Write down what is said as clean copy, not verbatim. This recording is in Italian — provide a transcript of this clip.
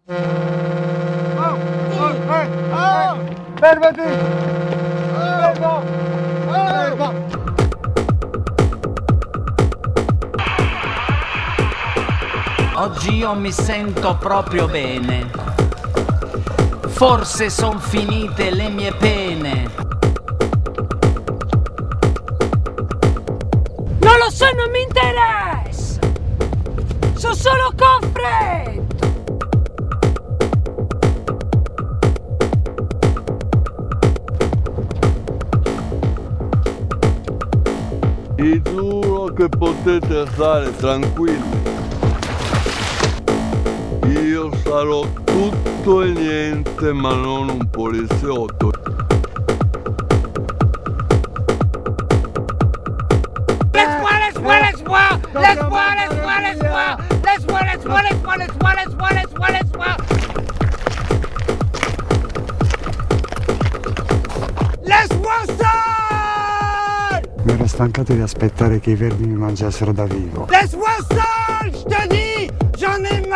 Fermati! Fermo! Fermo! Oggi io mi sento proprio bene. Forse son finite le mie pene. Non lo so, non mi interessa! So solo con freddo! Vi giuro che potete stare tranquilli. Io sarò tutto e niente, ma non un poliziotto. Mi ero stancato di aspettare che i vermi mi mangiassero da vivo. Laisse-moi seul, je te dis! J'en ai